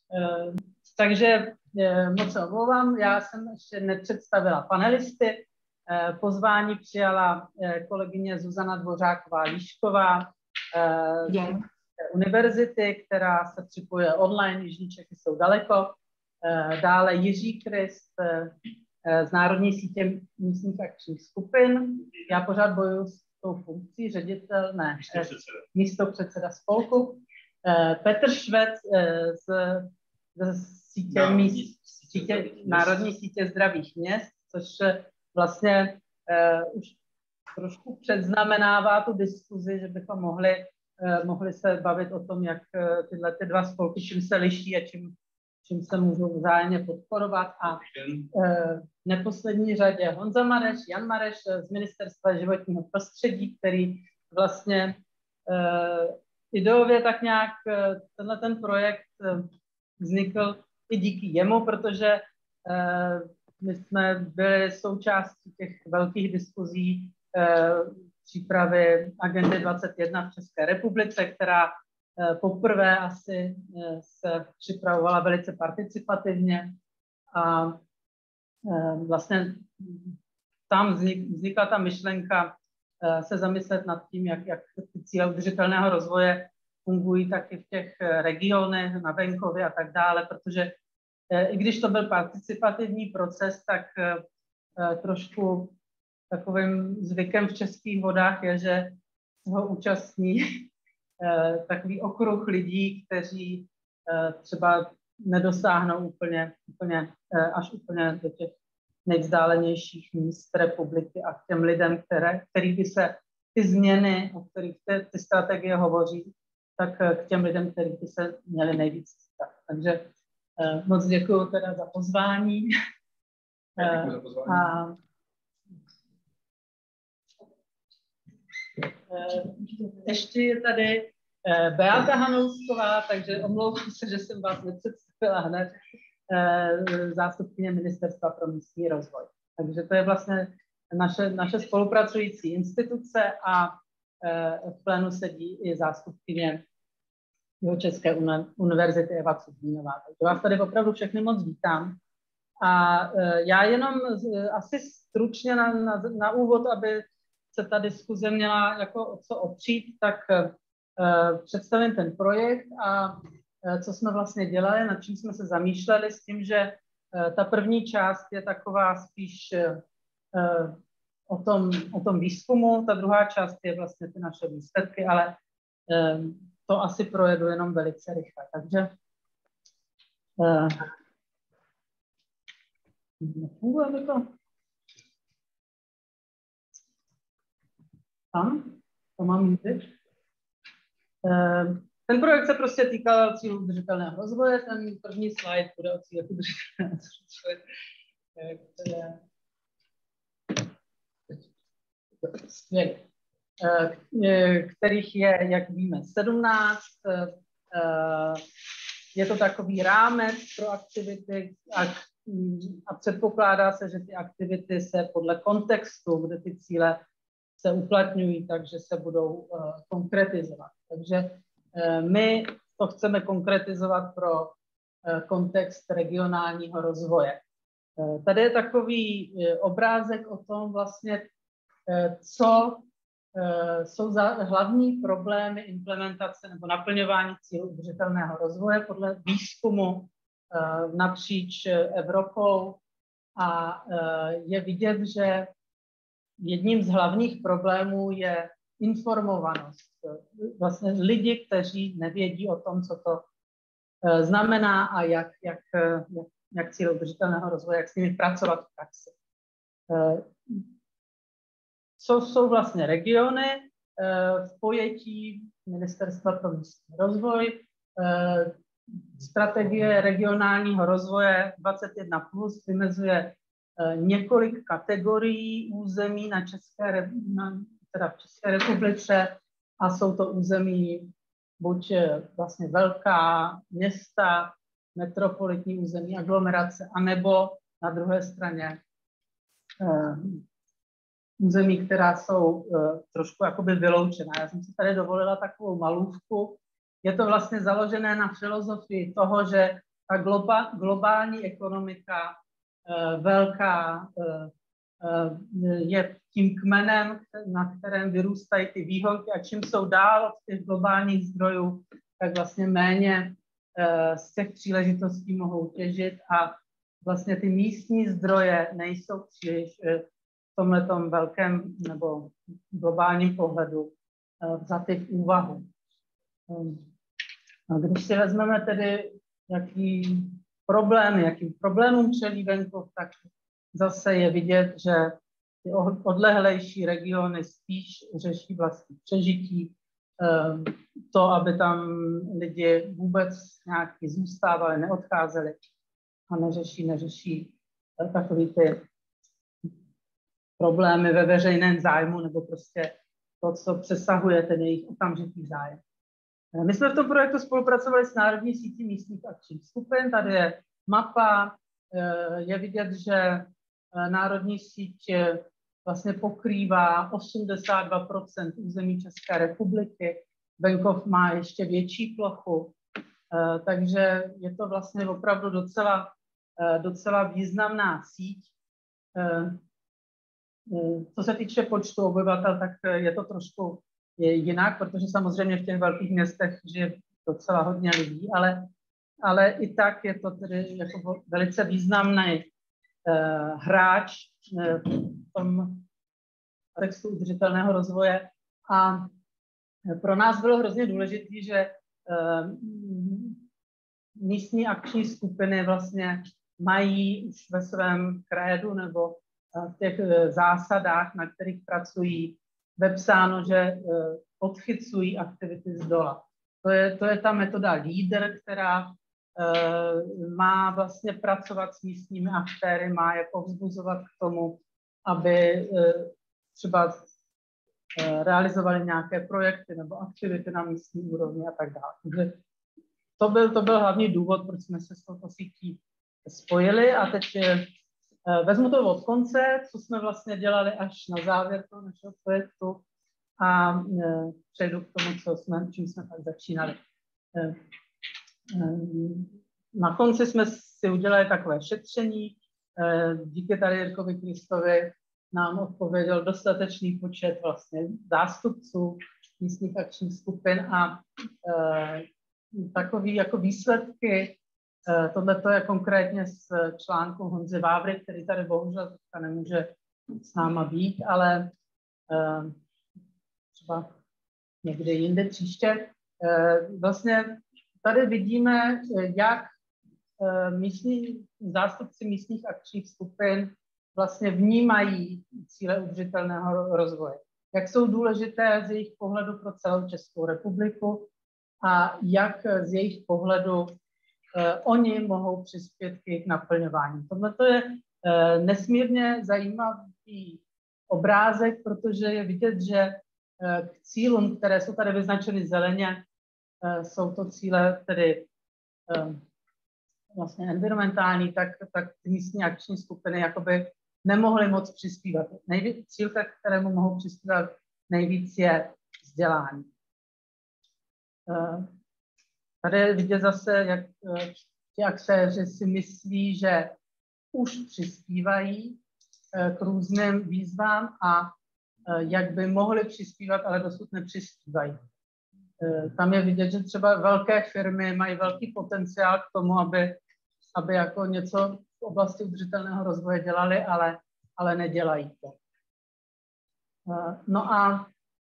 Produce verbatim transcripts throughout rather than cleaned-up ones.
Takže moc se omlouvám, já jsem ještě nepředstavila panelisty. Pozvání přijala kolegyně Zuzana Dvořáková-Líšková z univerzity, která se připojuje online, Jižní Čechy jsou daleko. Dále Jiří Krist z Národní sítě místních akčních skupin. Já pořád bojuju s tou funkcí ředitel, ne, místopředseda spolku. Petr Švec z, z sítě, no, míst, sítě, Národní sítě zdravých měst, což vlastně uh, už trošku předznamenává tu diskuzi, že bychom mohli, uh, mohli se bavit o tom, jak uh, tyhle ty dva spolky, čím se liší a čím, čím se můžou vzájemně podporovat. A uh, v neposlední řadě Honza Mareš, Jan Mareš z Ministerstva životního prostředí, který vlastně uh, ideově tak nějak tenhle ten projekt vznikl i díky jemu, protože my jsme byli součástí těch velkých diskuzí přípravy agendy dvacet jedna v České republice, která poprvé asi se připravovala velice participativně a vlastně tam vznikla ta myšlenka se zamyslet nad tím, jak, jak ty cíle udržitelného rozvoje fungují taky v těch regionech, na venkově a tak dále, protože i když to byl participativní proces, tak trošku takovým zvykem v českých vodách je, že ho účastní takový okruh lidí, kteří třeba nedosáhnou úplně, úplně až úplně do těch nejvzdálenějších míst republiky a k těm lidem, které, který by se ty změny, o kterých ty, ty strategie hovoří, tak k těm lidem, kterých by se měli nejvíc stát. Takže eh, moc děkuji teda za pozvání. Děkuji za pozvání. A, eh, ještě je tady eh, Beata Hanousková, takže omlouvám se, že jsem vás nepředstavila hned. Zástupkyně Ministerstva pro místní rozvoj. Takže to je vlastně naše, naše spolupracující instituce a v plénu sedí i zástupkyně Jihočeské univerzity Eva Cudínová. Takže vás tady opravdu všechny moc vítám. A já jenom asi stručně na, na, na úvod, aby se ta diskuze měla jako o co opřít, tak představím ten projekt a co jsme vlastně dělali, nad čím jsme se zamýšleli s tím, že ta první část je taková spíš o tom, o tom výzkumu, ta druhá část je vlastně ty naše výsledky, ale to asi projedu jenom velice rychle. Takže nefunguje by to? Tam? To mám jít. Ten projekt se prostě týkal cílů udržitelného rozvoje. Ten první slide bude o cílech udržitelného rozvoje, které, kterých je, jak víme, sedmnáct. Je to takový rámec pro aktivity a, a předpokládá se, že ty aktivity se podle kontextu, kde ty cíle se uplatňují, takže se budou konkretizovat. Takže my to chceme konkretizovat pro kontext regionálního rozvoje. Tady je takový obrázek o tom vlastně, co jsou za hlavní problémy implementace nebo naplňování cílů udržitelného rozvoje podle výzkumu napříč Evropou. A je vidět, že jedním z hlavních problémů je informovanost. Vlastně lidi, kteří nevědí o tom, co to znamená a jak, jak, jak, jak cíle udržitelného rozvoje, jak s nimi pracovat v praxi. Co jsou vlastně regiony v pojetí Ministerstva pro místní rozvoj, strategie regionálního rozvoje dvacet jedna plus vymezuje několik kategorií území na České, na, teda v České republice a jsou to území buď vlastně velká města, metropolitní území, aglomerace, anebo na druhé straně uh, území, která jsou uh, trošku jakoby vyloučená. Já jsem si tady dovolila takovou malůvku. Je to vlastně založené na filozofii toho, že ta globa, globální ekonomika velká je tím kmenem, na kterém vyrůstají ty výhonky a čím jsou dál od těch globálních zdrojů, tak vlastně méně z těch příležitostí mohou těžit a vlastně ty místní zdroje nejsou příliš v tomhletom velkém nebo globálním pohledu vzaty v úvahu. A když si vezmeme tedy, jaký problém, jakým problémům čelí venkov, tak zase je vidět, že ty odlehlejší regiony spíš řeší vlastní přežití, to, aby tam lidi vůbec nějaký zůstávali, neodcházeli a neřeší, neřeší takový ty problémy ve veřejném zájmu nebo prostě to, co přesahuje ten jejich okamžitý zájem. My jsme v tom projektu spolupracovali s Národní sítí místních akčních skupin. Tady je mapa, je vidět, že Národní síť vlastně pokrývá osmdesát dva procent území České republiky. Venkov má ještě větší plochu, takže je to vlastně opravdu docela, docela významná síť. Co se týče počtu obyvatel, tak je to trošku jinak, protože samozřejmě v těch velkých městech žije docela hodně lidí, ale, ale i tak je to tedy jako velice významný uh, hráč uh, v tom textu udržitelného rozvoje. A pro nás bylo hrozně důležité, že uh, místní akční skupiny vlastně mají už ve svém krédu nebo uh, v těch uh, zásadách, na kterých pracují, vepsáno, že uh, podchycují aktivity z dola. To je, to je ta metoda LEADER, která uh, má vlastně pracovat s místními aktéry, má je povzbuzovat k tomu, aby uh, třeba uh, realizovali nějaké projekty nebo aktivity na místní úrovni a tak dále. Takže to byl, to byl hlavní důvod, proč jsme se s touto sítí spojili a teď uh, vezmu to od konce, co jsme vlastně dělali až na závěr toho našeho projektu a uh, přejdu k tomu, co jsme, čím jsme tak začínali. Uh, uh, na konci jsme si udělali takové šetření, uh, díky tady Jirkovi Kristovi nám odpověděl dostatečný počet vlastně zástupců místních akčních skupin a uh, takový jako výsledky. Tohle je konkrétně z článku Honzy Vávry, který tady bohužel teďka nemůže s náma být, ale uh, třeba někdy jinde příště. Uh, vlastně tady vidíme, jak uh, místní zástupci místních akčních skupin vlastně vnímají cíle udržitelného rozvoje. Jak jsou důležité z jejich pohledu pro celou Českou republiku a jak z jejich pohledu Uh, oni mohou přispět k jejich naplňování. Tohle je uh, nesmírně zajímavý obrázek, protože je vidět, že uh, k cílům, které jsou tady vyznačeny zeleně, uh, jsou to cíle tedy uh, vlastně environmentální, tak, tak ty místní akční skupiny jakoby nemohly moc přispívat. Nejvíc cíl, kterému mohou přispívat nejvíc, je vzdělání. Uh, Tady je vidět zase, jak ti aktéři si myslí, že už přispívají k různým výzvám a jak by mohli přispívat, ale dosud nepřispívají. Tam je vidět, že třeba velké firmy mají velký potenciál k tomu, aby, aby jako něco v oblasti udržitelného rozvoje dělali, ale, ale nedělají to. No a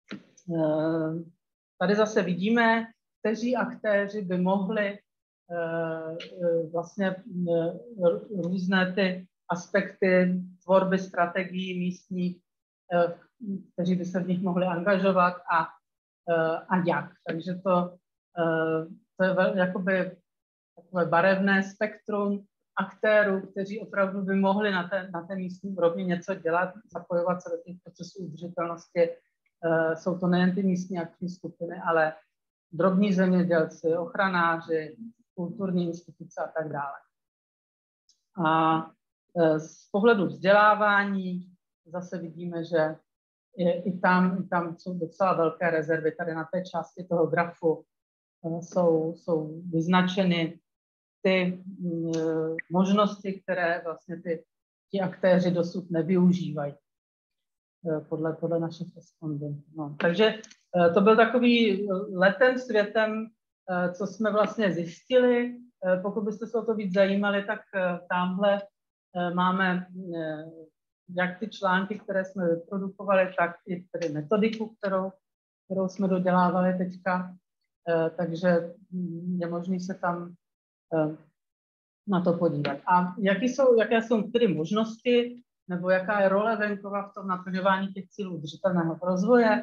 tady zase vidíme, kteří aktéři by mohli uh, vlastně uh, různé ty aspekty tvorby strategií místních, uh, kteří by se v nich mohli angažovat a, uh, a jak. Takže to, uh, to je vel, jakoby takové barevné spektrum aktérů, kteří opravdu by mohli na té, na té místní úrovni něco dělat, zapojovat se do těch procesů udržitelnosti. Uh, jsou to nejen ty místní akční skupiny, ale drobní zemědělci, ochranáři, kulturní instituce a tak dále. A z pohledu vzdělávání zase vidíme, že je, i, tam, i tam jsou docela velké rezervy. Tady na té části toho grafu jsou, jsou vyznačeny ty možnosti, které vlastně ty, ti aktéři dosud nevyužívají podle, podle našich respondentů. No, takže to byl takový letem světem, co jsme vlastně zjistili. Pokud byste se o to víc zajímali, tak tamhle máme jak ty články, které jsme vyprodukovali, tak i tedy metodiku, kterou, kterou jsme dodělávali teďka. Takže je možné se tam na to podívat. A jaký jsou, jaké jsou tedy možnosti, nebo jaká je role venkova v tom naplňování těch cílů udržitelného rozvoje?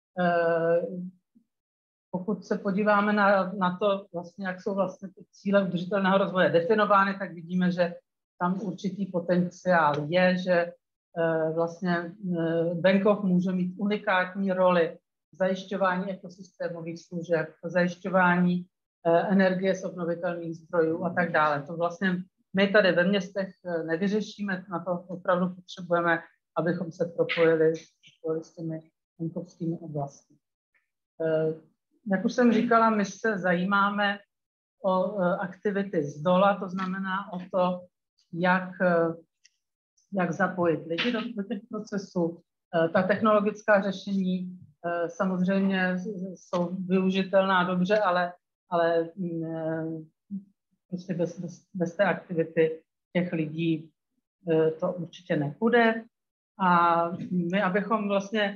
Pokud se podíváme na, na to, vlastně, jak jsou vlastně ty cíle udržitelného rozvoje definovány, tak vidíme, že tam určitý potenciál je, že vlastně venkov může mít unikátní roli v zajišťování ekosystémových služeb, v zajišťování energie z obnovitelných zdrojů a tak dále. To vlastně my tady ve městech nevyřešíme, na to opravdu potřebujeme, abychom se propojili, propojili s těmi venkovskými oblastmi. Jak už jsem říkala, my se zajímáme o aktivity z dola, to znamená o to, jak, jak zapojit lidi do, do těch procesů. Ta technologická řešení samozřejmě jsou využitelná dobře, ale, ale prostě bez, bez, bez té aktivity těch lidí to určitě nepůjde. A my, abychom vlastně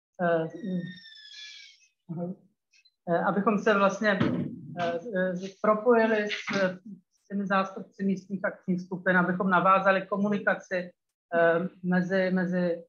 abychom se vlastně propojili s těmi zástupci místních akčních skupin, abychom navázali komunikaci mezi, mezi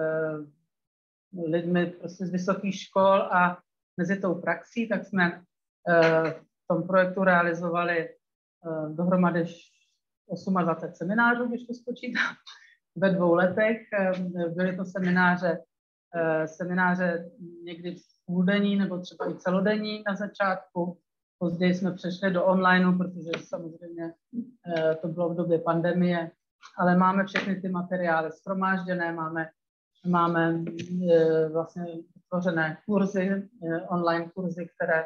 lidmi prostě z vysokých škol a mezi tou praxí, tak jsme v tom projektu realizovali dohromady dvacet osm seminářů, když to spočítám, ve dvou letech. Byly to semináře, semináře někdy půldenní nebo třeba i celodenní na začátku. Později jsme přešli do onlineu, protože samozřejmě to bylo v době pandemie, ale máme všechny ty materiály shromážděné, máme, máme vlastně vytvořené kurzy, online kurzy, které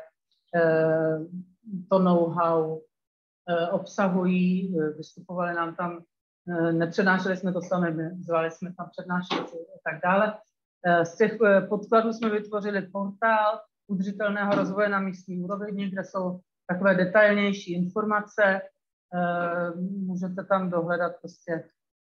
to know-how obsahují, vystupovali nám tam, nepřednášeli jsme to sami, zvali jsme tam přednášející a tak dále. Z těch podkladů jsme vytvořili portál udržitelného rozvoje na místní úrovni, kde jsou takové detailnější informace. Můžete tam dohledat prostě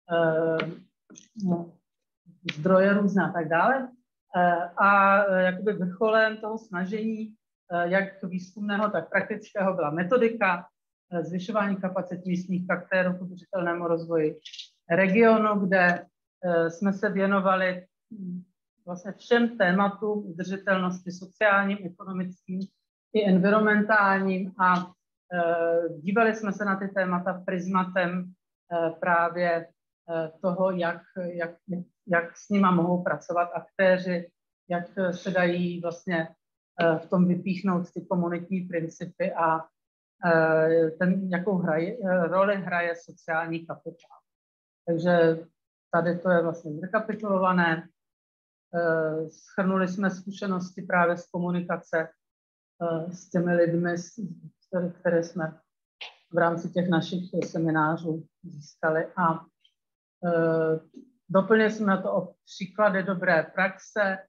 no, zdroje různé a tak dále. A jakoby vrcholem toho snažení, jak výzkumného, tak praktického, byla metodika zvyšování kapacit místních aktérů k udržitelnému rozvoji regionu, kde jsme se věnovali vlastně všem tématům udržitelnosti sociálním, ekonomickým i environmentálním a e, dívali jsme se na ty témata prismatem e, právě e, toho, jak, jak, jak s nima mohou pracovat aktéři, jak se dají vlastně e, v tom vypíchnout ty komunitní principy a e, ten, jakou hraje, roli hraje sociální kapitál. Takže tady to je vlastně zrekapitulované. Shrnuli jsme zkušenosti právě z komunikace s těmi lidmi, které jsme v rámci těch našich seminářů získali. A doplnili jsme to o příklady dobré praxe.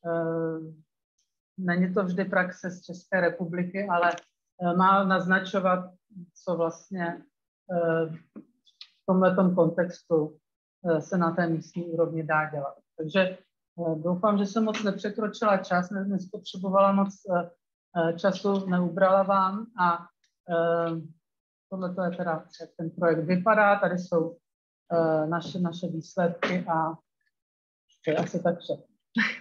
Není to vždy praxe z České republiky, ale má naznačovat, co vlastně v tomhletom kontextu se na té místní úrovni dá dělat. Takže doufám, že jsem moc nepřekročila čas, ne, nespotřebovala moc času, neubrala vám a tohle to je teda, jak ten projekt vypadá, tady jsou naše, naše výsledky a to je asi tak vše.